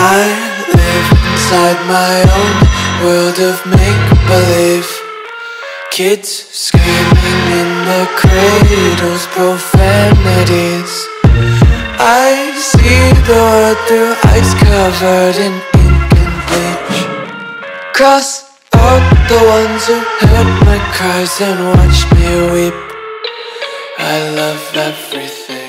I live inside my own world of make-believe. Kids screaming in their cradles, profanities. I see the world through ice covered in ink and bleach. Cross out the ones who heard my cries and watched me weep. I love everything.